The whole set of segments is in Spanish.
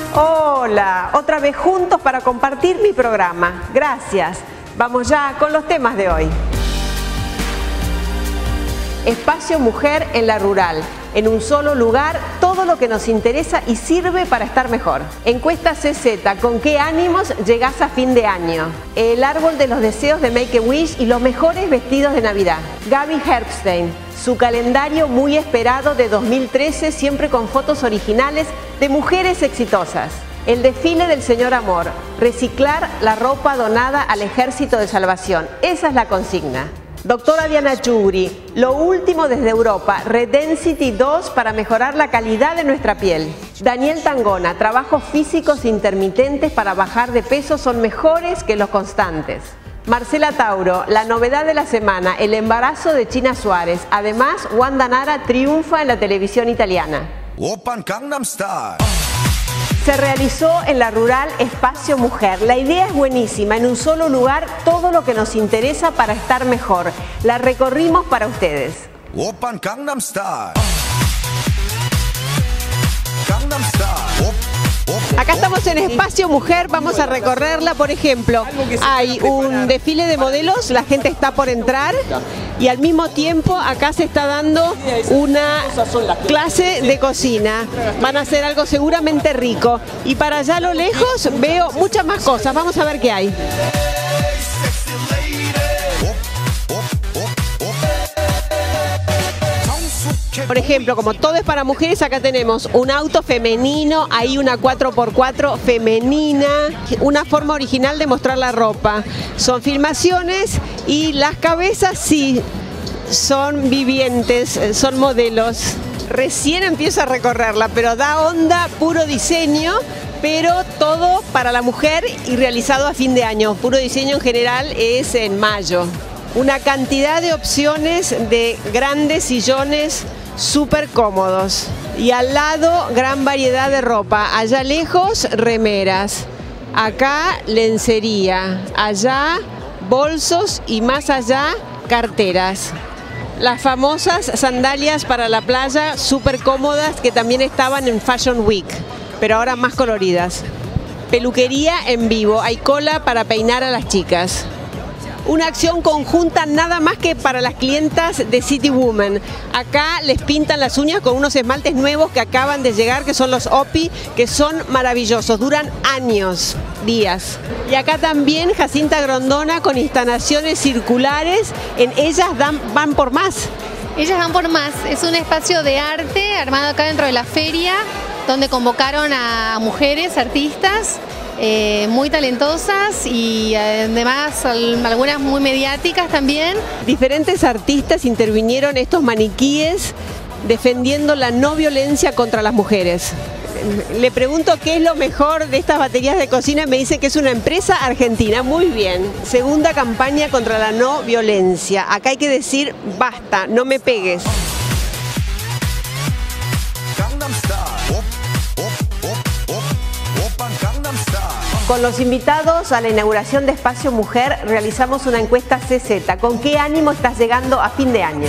Hola, otra vez juntos para compartir mi programa. Gracias. Vamos ya con los temas de hoy. Espacio Mujer en la Rural. En un solo lugar, todo lo que nos interesa y sirve para estar mejor. Encuesta CZ, ¿con qué ánimos llegás a fin de año? El árbol de los deseos de Make-A-Wish y los mejores vestidos de Navidad. Gaby Herbstein, su calendario muy esperado de 2013, siempre con fotos originales de mujeres exitosas. El desfile del Señor Amor, reciclar la ropa donada al Ejército de Salvación. Esa es la consigna. Doctora Diana Chugri, lo último desde Europa, Redensity 2 para mejorar la calidad de nuestra piel. Daniel Tangona, trabajos físicos intermitentes para bajar de peso son mejores que los constantes. Marcela Tauro, la novedad de la semana, el embarazo de China Suárez. Además, Wanda Nara triunfa en la televisión italiana. Oppan Gangnam Style. Se realizó en la Rural Espacio Mujer. La idea es buenísima, en un solo lugar todo lo que nos interesa para estar mejor. La recorrimos para ustedes. Oppan Gangnam Style. Gangnam Style. Acá estamos en Espacio Mujer, vamos a recorrerla. Por ejemplo, hay un desfile de modelos, la gente está por entrar y al mismo tiempo acá se está dando una clase de cocina. Van a hacer algo seguramente rico. Y para allá a lo lejos veo muchas más cosas, vamos a ver qué hay. Por ejemplo, como todo es para mujeres, acá tenemos un auto femenino, hay una 4x4 femenina, una forma original de mostrar la ropa. Son filmaciones y las cabezas sí son vivientes, son modelos. Recién empiezo a recorrerla, pero da onda, puro diseño, pero todo para la mujer y realizado a fin de año. Puro diseño en general es en mayo. Una cantidad de opciones de grandes sillones súper cómodos. Y al lado, gran variedad de ropa. Allá lejos, remeras. Acá, lencería. Allá, bolsos y más allá, carteras. Las famosas sandalias para la playa, súper cómodas, que también estaban en Fashion Week, pero ahora más coloridas. Peluquería en vivo. Hay cola para peinar a las chicas. Una acción conjunta nada más que para las clientas de City Woman. Acá les pintan las uñas con unos esmaltes nuevos que acaban de llegar, que son los OPI, que son maravillosos, duran años, días. Y acá también Jacinta Grondona con instalaciones circulares, en ellas van por más. Ellas van por más, es un espacio de arte armado acá dentro de la feria, donde convocaron a mujeres, artistas, muy talentosas y además algunas muy mediáticas también. Diferentes artistas intervinieron estos maniquíes defendiendo la no violencia contra las mujeres. Le pregunto qué es lo mejor de estas baterías de cocina, me dice que es una empresa argentina. Muy bien. Segunda campaña contra la no violencia. Acá hay que decir basta, no me pegues. Con los invitados a la inauguración de Espacio Mujer realizamos una encuesta CZ. ¿Con qué ánimo estás llegando a fin de año?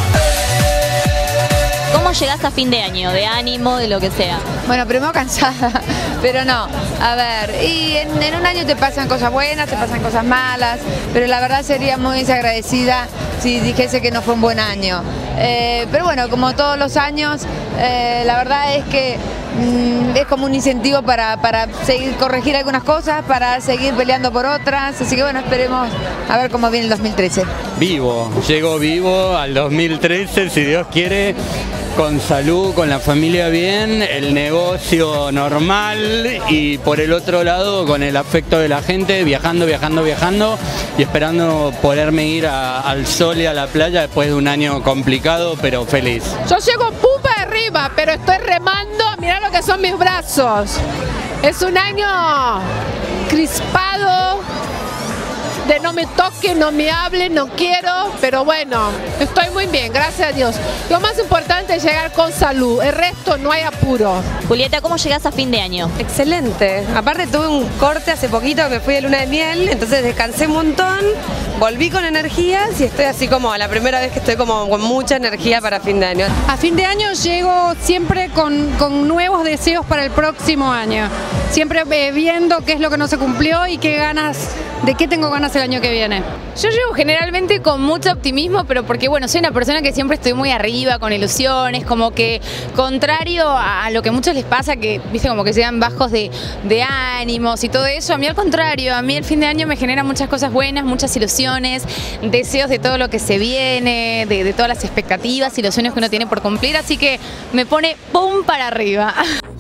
¿Cómo llegás a fin de año? ¿De ánimo, de lo que sea? Bueno, primero cansada, pero no. A ver, y en un año te pasan cosas buenas, te pasan cosas malas, pero la verdad sería muy desagradecida si dijese que no fue un buen año. Pero bueno, como todos los años, la verdad es que es como un incentivo para seguir corregir algunas cosas, para seguir peleando por otras, así que bueno, esperemos a ver cómo viene el 2013. Vivo, llego vivo al 2013, si Dios quiere, con salud, con la familia bien, el negocio normal y por el otro lado con el afecto de la gente, viajando y esperando poderme ir al sol y a la playa después de un año complicado, pero feliz. Yo llego pupa arriba, pero estoy remando, mirá lo que son mis brazos. Es un año crispado, de no me toquen, no me hablen, no quiero, pero bueno, estoy muy bien, gracias a Dios. Lo más importante es llegar con salud, el resto no hay apuro. Julieta, ¿cómo llegás a fin de año? Excelente. Aparte tuve un corte hace poquito, me fui de luna de miel, entonces descansé un montón, volví con energías y estoy así como la primera vez que estoy como con mucha energía para fin de año. A fin de año llego siempre con nuevos deseos para el próximo año. Siempre viendo qué es lo que no se cumplió y de qué tengo ganas el año que viene. Yo llego generalmente con mucho optimismo, pero porque bueno, soy una persona que siempre estoy muy arriba, con ilusiones, como que contrario a lo que a muchos les pasa, que viste como que llegan bajos de ánimos y todo eso, a mí al contrario, a mí el fin de año me genera muchas cosas buenas, muchas ilusiones, deseos de todo lo que se viene, de todas las expectativas y los sueños que uno tiene por cumplir, así que me pone pum para arriba.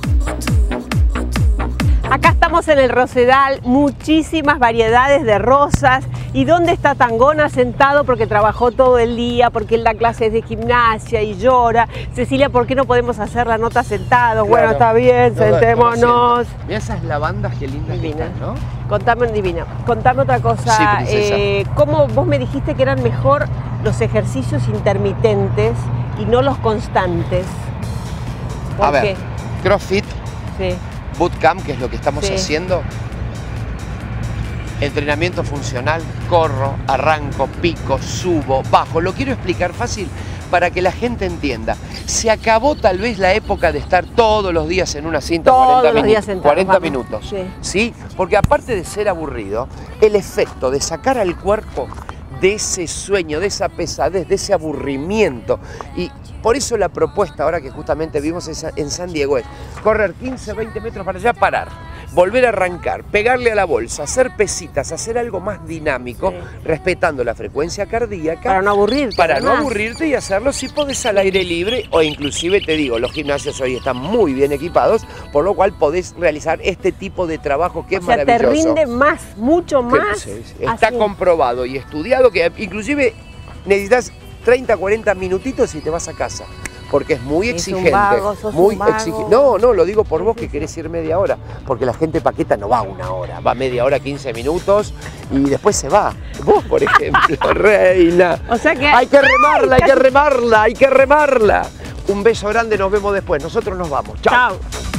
Acá estamos en el Rosedal, muchísimas variedades de rosas. ¿Y dónde está Tangona sentado? Porque trabajó todo el día, porque él da clases de gimnasia y llora. Cecilia, ¿por qué no podemos hacer la nota sentados? Claro. Bueno, está bien, sentémonos. Mira esas lavandas, qué lindas que están, ¿no? Contame otra cosa. Sí, ¿Cómo vos me dijiste que eran mejor los ejercicios intermitentes y no los constantes? ¿Por qué? CrossFit. Sí. Bootcamp, que es lo que estamos haciendo, entrenamiento funcional, corro, arranco, pico, subo, bajo. Lo quiero explicar fácil para que la gente entienda. Se acabó tal vez la época de estar todos los días en una cinta 40 minutos. Sí, porque aparte de ser aburrido, el efecto de sacar al cuerpo de ese sueño, de esa pesadez, de ese aburrimiento. Y por eso la propuesta, ahora que justamente vimos en San Diego, es correr 15, 20 metros para allá, parar, volver a arrancar, pegarle a la bolsa, hacer pesitas, hacer algo más dinámico, respetando la frecuencia cardíaca. Para no aburrirte. Para no aburrirte y hacerlo si podés al aire libre, o inclusive te digo, los gimnasios hoy están muy bien equipados, por lo cual podés realizar este tipo de trabajo que es maravilloso. Te rinde más, mucho más. Está comprobado y estudiado que inclusive necesitas 30, 40 minutitos y te vas a casa. Porque es muy exigente. Muy exigente. No, lo digo por vos que querés ir media hora. Porque la gente paqueta no va una hora, va media hora, 15 minutos y después se va. Vos, por ejemplo, reina. O sea que hay que remarla, hay que remarla, hay que remarla. Un beso grande, nos vemos después. Nosotros nos vamos. Chao.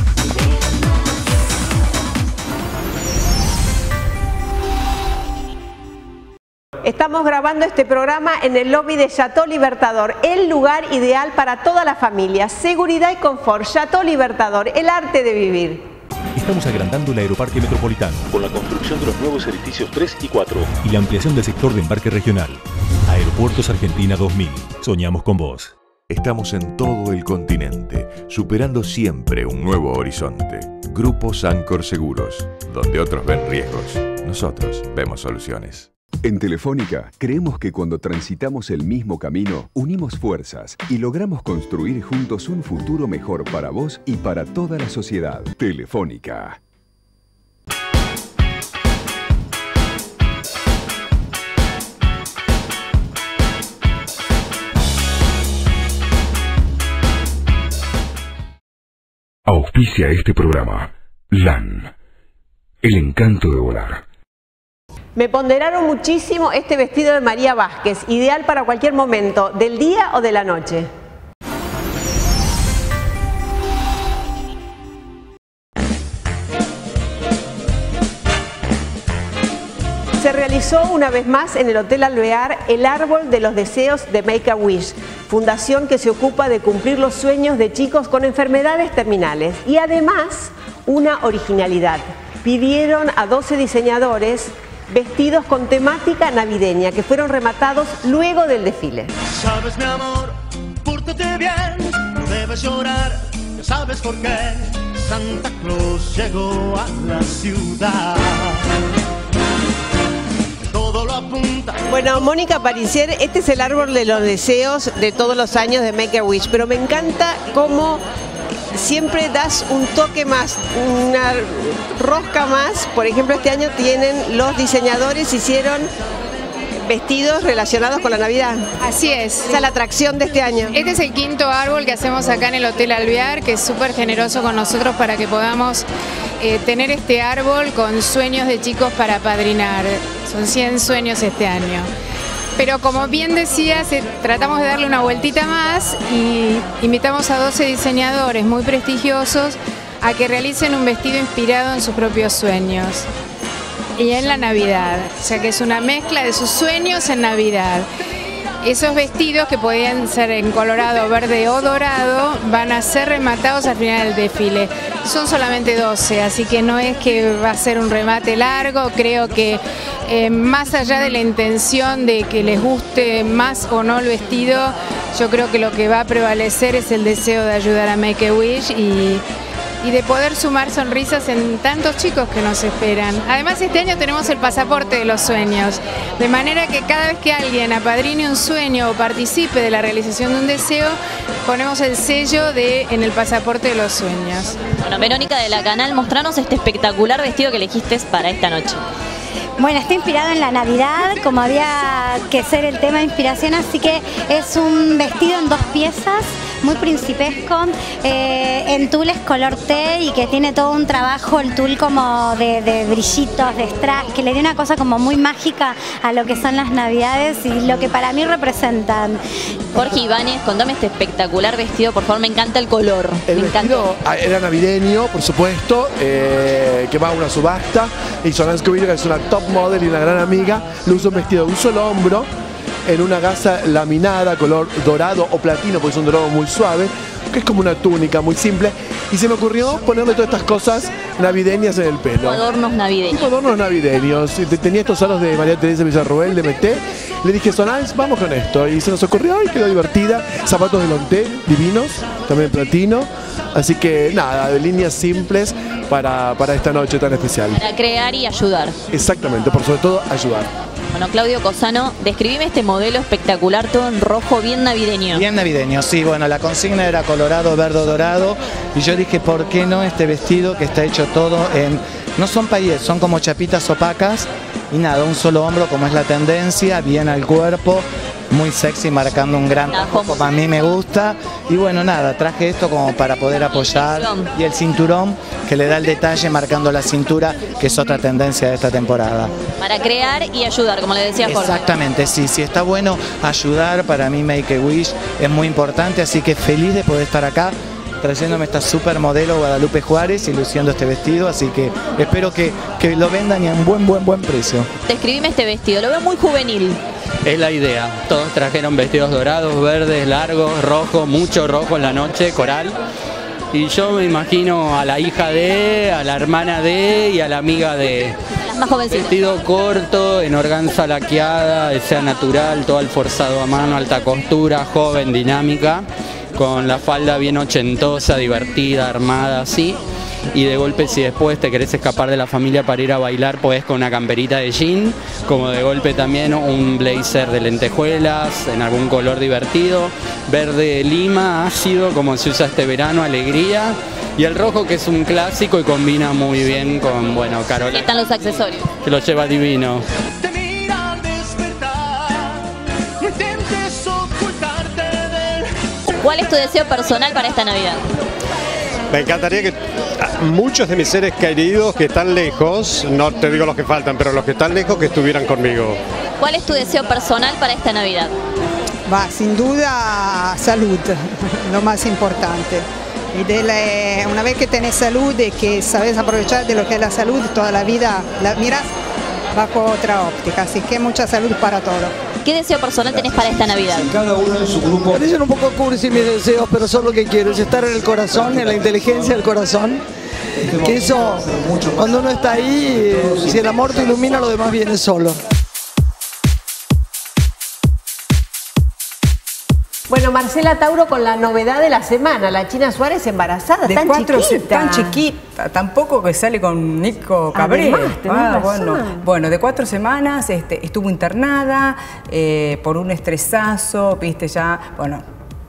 Estamos grabando este programa en el lobby de Chateau Libertador, el lugar ideal para toda la familia. Seguridad y confort. Chateau Libertador, el arte de vivir. Estamos agrandando el aeroparque metropolitano con la construcción de los nuevos edificios 3 y 4 y la ampliación del sector de embarque regional. Aeropuertos Argentina 2000. Soñamos con vos. Estamos en todo el continente, superando siempre un nuevo horizonte. Grupo Sancor Seguros, donde otros ven riesgos, nosotros vemos soluciones. En Telefónica, creemos que cuando transitamos el mismo camino, unimos fuerzas y logramos construir juntos un futuro mejor para vos y para toda la sociedad. Telefónica. Auspicia este programa. LAN. El encanto de volar. Me ponderaron muchísimo este vestido de María Vázquez, ideal para cualquier momento, del día o de la noche. Se realizó una vez más en el Hotel Alvear el Árbol de los Deseos de Make-A-Wish, fundación que se ocupa de cumplir los sueños de chicos con enfermedades terminales. Y además, una originalidad. Pidieron a 12 diseñadores vestidos con temática navideña que fueron rematados luego del desfile. Sabes, mi amor, pórtate bien, no debes llorar, ya sabes por qué. Santa Claus llegó a la ciudad. Todo lo apunta. Bueno, Mónica Parisier, este es el árbol de los deseos de todos los años de Make-A-Wish, pero me encanta cómo siempre das un toque más, una rosca más. Por ejemplo, este año los diseñadores hicieron vestidos relacionados con la Navidad. Así es. Esa es la atracción de este año. Este es el quinto árbol que hacemos acá en el Hotel Alvear, que es súper generoso con nosotros para que podamos tener este árbol con sueños de chicos para apadrinar. Son 100 sueños este año. Pero como bien decías, tratamos de darle una vueltita más y invitamos a 12 diseñadores muy prestigiosos a que realicen un vestido inspirado en sus propios sueños y en la Navidad. O sea que es una mezcla de sus sueños en Navidad. Esos vestidos, que podían ser en colorado, verde o dorado, van a ser rematados al final del desfile. Son solamente 12, así que no es que va a ser un remate largo. Creo que más allá de la intención de que les guste más o no el vestido, yo creo que lo que va a prevalecer es el deseo de ayudar a Make-A-Wish y de poder sumar sonrisas en tantos chicos que nos esperan. Además, este año tenemos el pasaporte de los sueños, de manera que cada vez que alguien apadrine un sueño o participe de la realización de un deseo, ponemos el sello en el pasaporte de los sueños. Bueno, Verónica de la Canal, mostranos este espectacular vestido que elegiste para esta noche. Bueno, está inspirado en la Navidad, como había que ser el tema de inspiración, así que es un vestido en 2 piezas, muy principesco, en tules color té y que tiene todo un trabajo, el tul como de brillitos, de strass, que le dio una cosa como muy mágica a lo que son las Navidades y lo que para mí representan. Jorge Ibáñez, contame este espectacular vestido, por favor, me encanta el color. El vestido era navideño, por supuesto, que va a una subasta, y Solange Escobillo, que es una top model y una gran amiga, le usa un vestido de un solo hombro, en una gasa laminada, color dorado o platino, porque es un dorado muy suave, que es como una túnica muy simple, y se me ocurrió ponerle todas estas cosas navideñas en el pelo. Adornos navideños. Adornos navideños. Tenía estos aros de María Teresa Villarroel, de Meté. Le dije, Solange, vamos con esto. Y se nos ocurrió y quedó divertida. Zapatos de lonté, divinos, también platino. Así que nada, de líneas simples para esta noche tan especial. Para crear y ayudar. Exactamente, por sobre todo ayudar. Bueno, Claudio Cosano, describime este modelo espectacular, todo en rojo, bien navideño. Bien navideño, sí, bueno, la consigna era colorado, verde, dorado, y yo dije, ¿por qué no este vestido que está hecho todo en... No son paillés, son como chapitas opacas, y nada, un solo hombro como es la tendencia, bien al cuerpo, muy sexy, marcando un gran tajo, como a mí me gusta, y bueno, nada, traje esto como para poder apoyar, y el cinturón que le da el detalle marcando la cintura, que es otra tendencia de esta temporada. Para crear y ayudar, como le decía Jorge. Exactamente, sí, está bueno ayudar, para mí Make-A-Wish es muy importante, así que feliz de poder estar acá, trayéndome esta supermodelo Guadalupe Juárez y luciendo este vestido, así que espero que lo vendan y a un buen precio. Describime este vestido, lo veo muy juvenil. Es la idea, todos trajeron vestidos dorados, verdes, largos, rojos, mucho rojo en la noche, coral. Y yo me imagino a la hija de, a la hermana de y a la amiga de. Las más jovencitas. Vestido corto, en organza laqueada, sea natural, todo al forzado a mano, alta costura, joven, dinámica, con la falda bien ochentosa, divertida, armada, así. Y de golpe, si después te querés escapar de la familia para ir a bailar, podés con una camperita de jean, como de golpe también un blazer de lentejuelas, en algún color divertido, verde lima, ácido, como se usa este verano, alegría, y el rojo, que es un clásico y combina muy bien con, bueno, Carola. Y están los accesorios. Que lo lleva divino. ¿Cuál es tu deseo personal para esta Navidad? Me encantaría que muchos de mis seres queridos que están lejos, no te digo los que faltan, pero los que están lejos, que estuvieran conmigo. ¿Cuál es tu deseo personal para esta Navidad? Sin duda salud, lo más importante. Y una vez que tenés salud y que sabes aprovechar de lo que es la salud, toda la vida la miras bajo otra óptica. Así que mucha salud para todos. ¿Qué deseo personal tenés para esta Navidad? Cada uno en su grupo. Parecen un poco cursi mis deseos, pero son lo que quiero, es estar en el corazón, en la inteligencia del corazón. Que eso, cuando uno está ahí, si el amor te ilumina, lo demás viene solo. Bueno, Marcela Tauro con la novedad de la semana, la China Suárez embarazada, tan chiquita. Tan chiquita, tampoco que sale con Nico Cabré. Bueno, de 4 semanas estuvo internada por un estresazo, viste ya, bueno,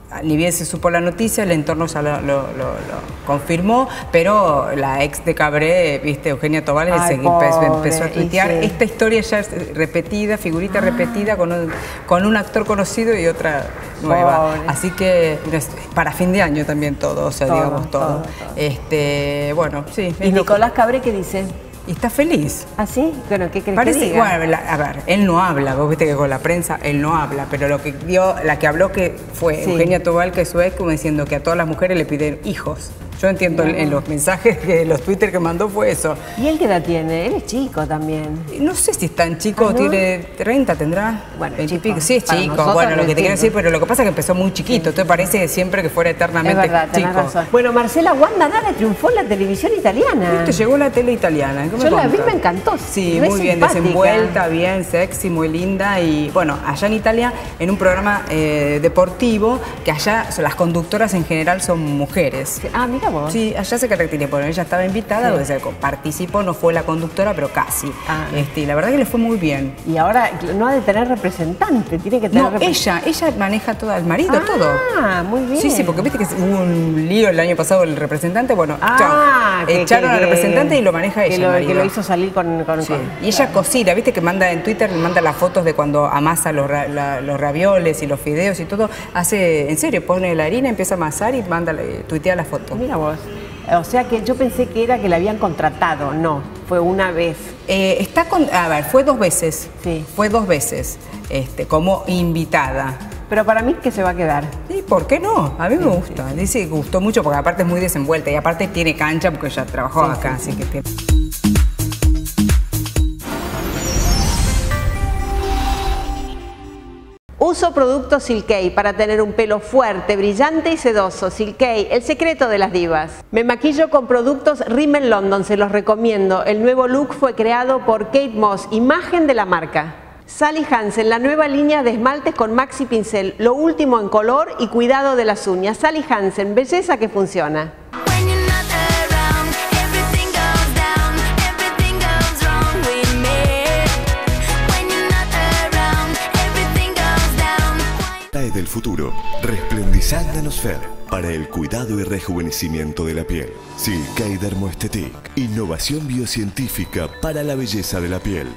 ni bien se supo la noticia, el entorno ya lo confirmó, pero la ex de Cabré, viste, Eugenia Tobal, empezó a tuitear esta historia ya repetida, figurita repetida, con un actor conocido y otra nueva. Así que para fin de año también todo, o sea, digamos todo. Bueno, sí. ¿Y Nicolás Cabré qué dice? Y está feliz. ¿Ah, sí? Bueno, ¿qué crees que diga? Bueno, a ver, él no habla, vos viste que con la prensa él no habla, pero lo que dio, la que habló que fue Eugenia Tobal, que es su ex, como diciendo que a todas las mujeres le piden hijos. Yo entiendo en los mensajes, los Twitter que mandó fue eso. ¿Y él qué edad tiene? Él es chico también. No sé si es tan chico, tiene 30, tendrá. Bueno, 20 y pico. Sí, es chico. Bueno, lo que te quiero decir, pero lo que pasa es que empezó muy chiquito. Entonces parece siempre que fuera eternamente es verdad, chico. Tenés razón. Bueno, Marcela Wanda Nara triunfó en la televisión italiana. Te llegó la tele italiana. Yo la vi, me encantó. Sí, muy bien, desenvuelta, bien, sexy, muy linda. Y bueno, allá en Italia, en un programa deportivo, que allá las conductoras en general son mujeres. Ah, mira vos. Sí, allá se caracteriza, bueno, ella estaba invitada, o sea, participó, no fue la conductora, pero casi. Y la verdad que le fue muy bien. Y ahora no ha de tener representante, tiene que tener ella maneja todo, el marido, todo. Ah, muy bien. Sí, porque viste que hubo un lío el año pasado el representante, bueno, echaron al representante y lo maneja ella. Que lo hizo salir con Y ella cocina, viste que manda en Twitter, manda las fotos de cuando amasa los ravioles y los fideos y todo. Hace, en serio, pone la harina, empieza a amasar y tuitea la foto. Mira vos. O sea que yo pensé que era que la habían contratado, no, fue una vez. A ver, fue 2 veces. Sí. Fue 2 veces, como invitada. Pero para mí que se va a quedar. Sí, ¿por qué no? A mí me gusta. Dice que gustó mucho porque aparte es muy desenvuelta y aparte tiene cancha porque ya trabajó acá, así que tiene... Uso productos Silkei para tener un pelo fuerte, brillante y sedoso. Silkei, el secreto de las divas. Me maquillo con productos Rimmel London, se los recomiendo. El nuevo look fue creado por Kate Moss, imagen de la marca. Sally Hansen, la nueva línea de esmaltes con Maxi Pincel, lo último en color y cuidado de las uñas. Sally Hansen, belleza que funciona. Del futuro, resplendizándonos Fer para el cuidado y rejuvenecimiento de la piel. Silkei Dermoestetic, innovación biocientífica para la belleza de la piel.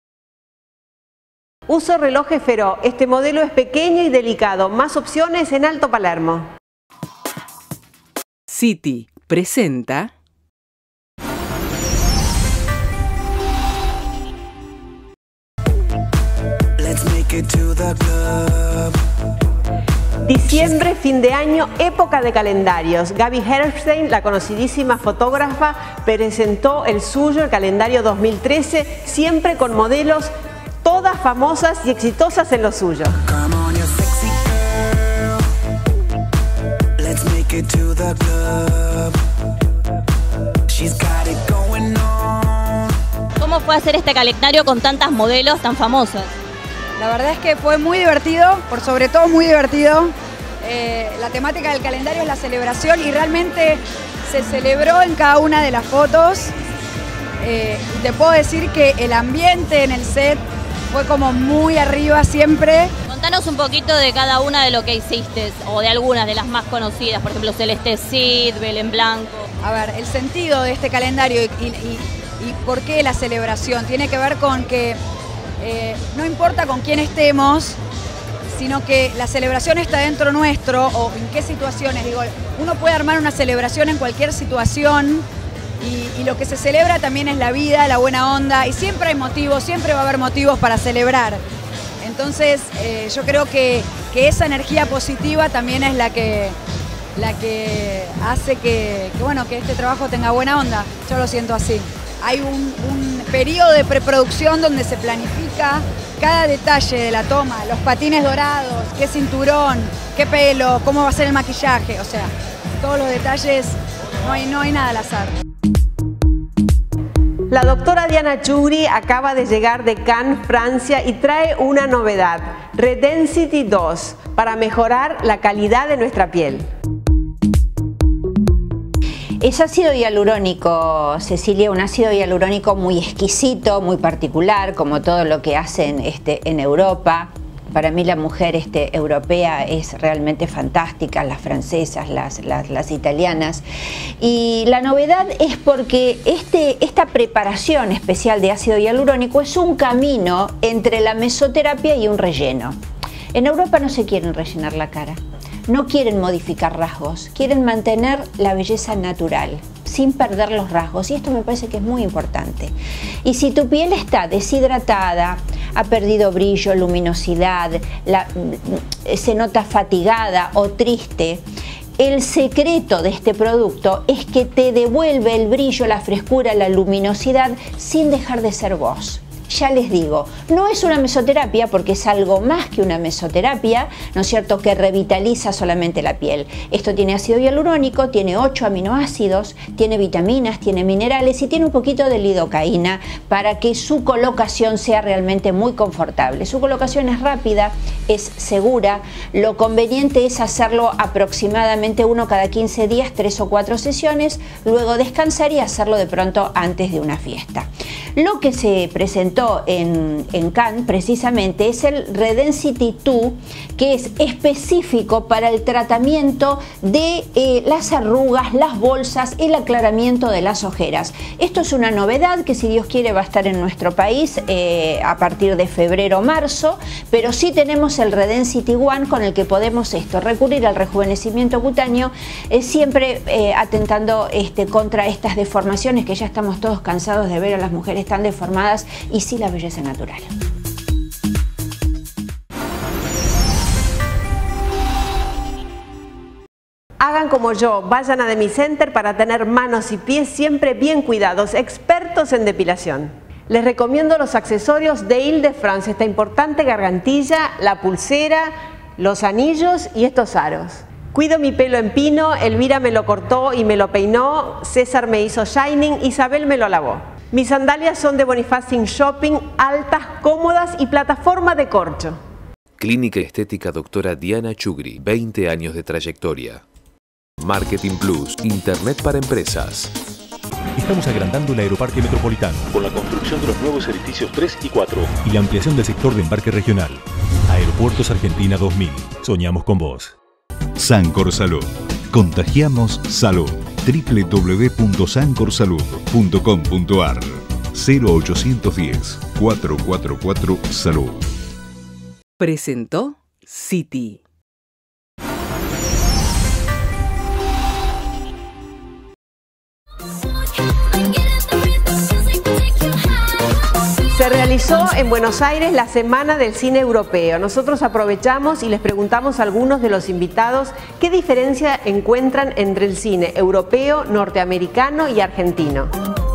Uso relojes Feró, este modelo es pequeño y delicado, más opciones en Alto Palermo. City presenta Let's make it to the club. Diciembre, fin de año, época de calendarios. Gaby Herstein, la conocidísima fotógrafa, presentó el suyo, el calendario 2013, siempre con modelos todas famosas y exitosas en lo suyo. ¿Cómo fue hacer este calendario con tantas modelos tan famosas? La verdad es que fue muy divertido, por sobre todo muy divertido. La temática del calendario es la celebración y realmente se celebró en cada una de las fotos. Te puedo decir que el ambiente en el set fue como muy arriba siempre. Contanos un poquito de cada una de lo que hiciste, o de algunas de las más conocidas, por ejemplo Celeste Cid, Belén Blanco. A ver, el sentido de este calendario y por qué la celebración tiene que ver con que no importa con quién estemos, sino que la celebración está dentro nuestro o en qué situaciones. Digo, uno puede armar una celebración en cualquier situación y lo que se celebra también es la vida, la buena onda y siempre hay motivos, siempre va a haber motivos para celebrar. Entonces yo creo que esa energía positiva también es la que hace que este trabajo tenga buena onda. Yo lo siento así. Hay un periodo de preproducción donde se planifica cada detalle de la toma, los patines dorados, qué cinturón, qué pelo, cómo va a ser el maquillaje, o sea, todos los detalles, no hay nada al azar. La doctora Diana Chugri acaba de llegar de Cannes, Francia, y trae una novedad, Redensity 2, para mejorar la calidad de nuestra piel. Es ácido hialurónico, Cecilia, un ácido hialurónico muy exquisito, muy particular, como todo lo que hacen en Europa. Para mí la mujer europea es realmente fantástica, las francesas, las italianas. Y la novedad es porque esta preparación especial de ácido hialurónico es un camino entre la mesoterapia y un relleno. En Europa no se quieren rellenar la cara, no quieren modificar rasgos, quieren mantener la belleza natural, sin perder los rasgos, y esto me parece que es muy importante. Y si tu piel está deshidratada, ha perdido brillo, luminosidad, se nota fatigada o triste, el secreto de este producto es que te devuelve el brillo, la frescura, la luminosidad sin dejar de ser vos. Ya les digo, no es una mesoterapia porque es algo más que una mesoterapia, ¿no es cierto?, que revitaliza solamente la piel. Esto tiene ácido hialurónico, tiene 8 aminoácidos, tiene vitaminas, tiene minerales y tiene un poquito de lidocaína para que su colocación sea realmente muy confortable. Su colocación es rápida, es segura, lo conveniente es hacerlo aproximadamente 1 cada 15 días, 3 o 4 sesiones, luego descansar y hacerlo de pronto antes de una fiesta. Lo que se presentó en Cannes precisamente es el Redensity 2, que es específico para el tratamiento de las arrugas, las bolsas, el aclaramiento de las ojeras. Esto es una novedad que, si Dios quiere, va a estar en nuestro país a partir de febrero o marzo, pero sí tenemos el Redensity 1 con el que podemos recurrir al rejuvenecimiento cutáneo, siempre atentando contra estas deformaciones que ya estamos todos cansados de ver a las mujeres tan deformadas, y sí la belleza natural. Hagan como yo, vayan a Demicenter para tener manos y pies siempre bien cuidados, expertos en depilación. Les recomiendo los accesorios de Ile-de-France, esta importante gargantilla, la pulsera, los anillos y estos aros. Cuido mi pelo en pino, Elvira me lo cortó y me lo peinó, César me hizo shining, Isabel me lo lavó. Mis sandalias son de Bonifacing Shopping, altas, cómodas y plataforma de corcho. Clínica Estética Doctora Diana Chugri, 20 años de trayectoria. Marketing Plus, Internet para empresas. Estamos agrandando el Aeroparque Metropolitano con la construcción de los nuevos edificios 3 y 4 y la ampliación del sector de embarque regional. Aeropuertos Argentina 2000. Soñamos con vos. Sancor Salud. Contagiamos salud. www.sancorsalud.com.ar 0810 444 Salud. Presentó City. Se realizó en Buenos Aires la Semana del Cine Europeo. Nosotros aprovechamos y les preguntamos a algunos de los invitados qué diferencia encuentran entre el cine europeo, norteamericano y argentino.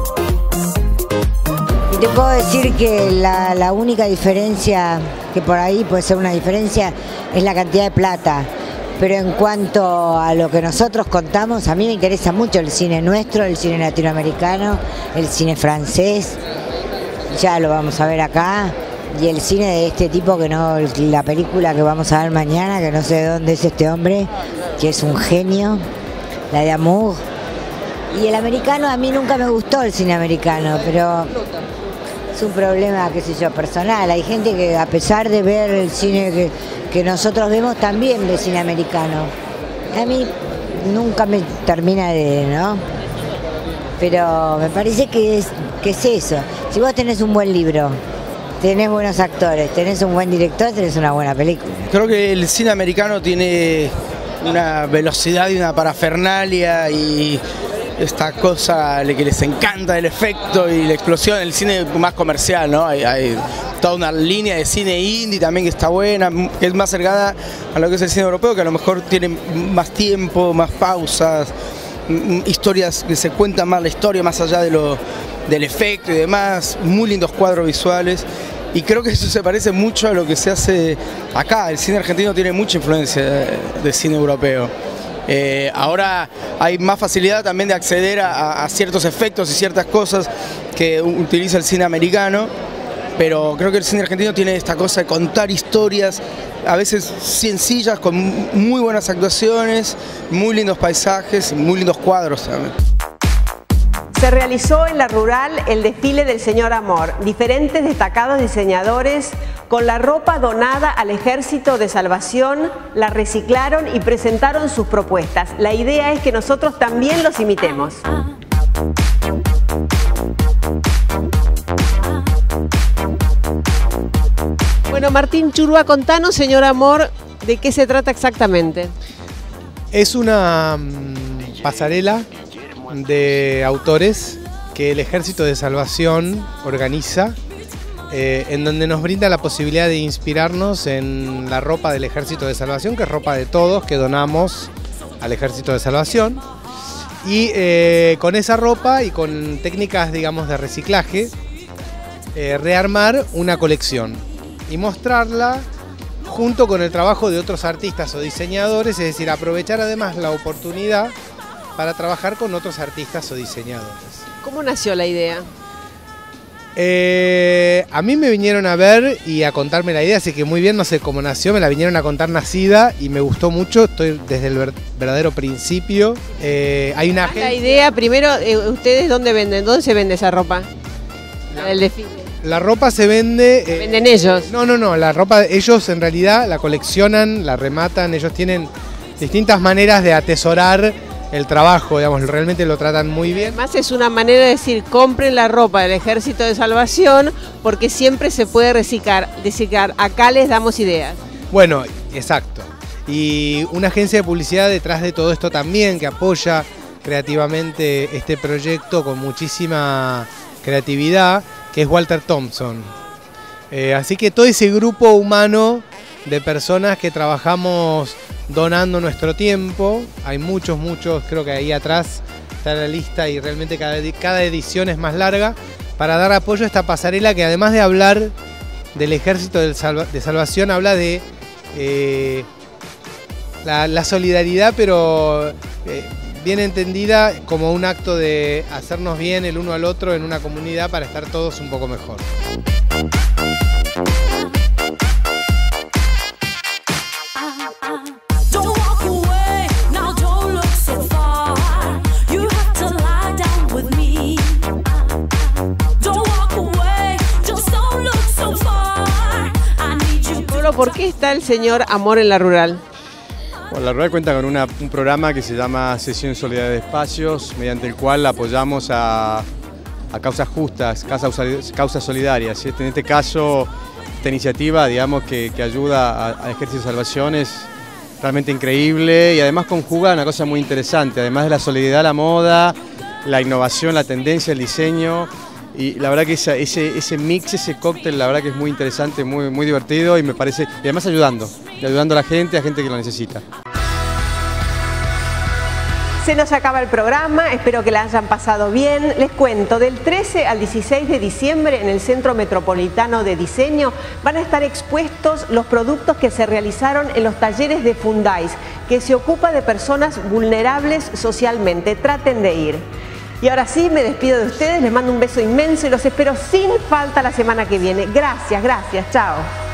Y te puedo decir que la única diferencia, que por ahí puede ser una diferencia, es la cantidad de plata. Pero en cuanto a lo que nosotros contamos, a mí me interesa mucho el cine nuestro, el cine latinoamericano, el cine francés. Ya lo vamos a ver acá, y el cine de este tipo, que no, la película que vamos a ver mañana, que no sé de dónde es este hombre, que es un genio, la de Amour. Y el americano, a mí nunca me gustó el cine americano, pero es un problema, qué sé yo, personal. Hay gente que, a pesar de ver el cine que nosotros vemos, también ve cine americano. A mí nunca me termina de, ¿no? Pero me parece que es eso. Si vos tenés un buen libro, tenés buenos actores, tenés un buen director, tenés una buena película. Creo que el cine americano tiene una velocidad y una parafernalia y esta cosa que les encanta, el efecto y la explosión. El cine más comercial, ¿no? Hay toda una línea de cine indie también que está buena, que es más cercana a lo que es el cine europeo, que a lo mejor tiene más tiempo, más pausas, historias que se cuentan más la historia, más allá del efecto y demás, muy lindos cuadros visuales, y creo que eso se parece mucho a lo que se hace acá. El cine argentino tiene mucha influencia de cine europeo. Ahora hay más facilidad también de acceder a ciertos efectos y ciertas cosas que utiliza el cine americano, pero creo que el cine argentino tiene esta cosa de contar historias, a veces sencillas, con muy buenas actuaciones, muy lindos paisajes y muy lindos cuadros también. Se realizó en la rural el desfile del Señor Amor. Diferentes destacados diseñadores con la ropa donada al Ejército de Salvación la reciclaron y presentaron sus propuestas. La idea es que nosotros también los imitemos. Bueno, Martín Churúa, contanos, Señor Amor, ¿de qué se trata exactamente? Es una pasarela de autores que el Ejército de Salvación organiza, en donde nos brinda la posibilidad de inspirarnos en la ropa del Ejército de Salvación, que es ropa de todos, que donamos al Ejército de Salvación. Y con esa ropa y con técnicas, digamos, de reciclaje, rearmar una colección y mostrarla junto con el trabajo de otros artistas o diseñadores, es decir, aprovechar además la oportunidad para trabajar con otros artistas o diseñadores. ¿Cómo nació la idea? A mí me vinieron a ver y a contarme la idea, así que muy bien, no sé cómo nació, me la vinieron a contar nacida y me gustó mucho, estoy desde el verdadero principio. Hay una agencia... La idea, primero, ¿ustedes dónde venden? ¿Dónde se vende esa ropa? El desfile. La ropa se vende... ¿Venden ellos? No, la ropa ellos en realidad la coleccionan, la rematan, ellos tienen distintas maneras de atesorar el trabajo, digamos, realmente lo tratan muy bien. Además es una manera de decir, compren la ropa del Ejército de Salvación porque siempre se puede reciclar. Acá les damos ideas. Bueno, exacto. Y una agencia de publicidad detrás de todo esto también, que apoya creativamente este proyecto con muchísima creatividad, que es Walter Thompson. Así que todo ese grupo humano de personas que trabajamos donando nuestro tiempo, hay muchos, creo que ahí atrás está la lista y realmente cada edición es más larga, para dar apoyo a esta pasarela que además de hablar del Ejército de Salvación, habla de la solidaridad, pero bien entendida como un acto de hacernos bien el uno al otro en una comunidad para estar todos un poco mejor. ¿Por qué está el Señor Amor en la rural? Bueno, la rural cuenta con un programa que se llama Sesión Solidaridad de Espacios, mediante el cual apoyamos a causas justas, causas solidarias. En este caso, esta iniciativa, digamos, que ayuda al Ejército de Salvación es realmente increíble y además conjuga una cosa muy interesante, además de la solidaridad, la moda, la innovación, la tendencia, el diseño. Y la verdad que ese mix, ese cóctel, la verdad que es muy interesante, muy divertido y me parece, y además ayudando a la gente que lo necesita. Se nos acaba el programa, espero que la hayan pasado bien. Les cuento, del 13 al 16 de diciembre en el Centro Metropolitano de Diseño van a estar expuestos los productos que se realizaron en los talleres de Fundais, que se ocupa de personas vulnerables socialmente. Traten de ir. Y ahora sí, me despido de ustedes, les mando un beso inmenso y los espero sin falta la semana que viene. Gracias, chao.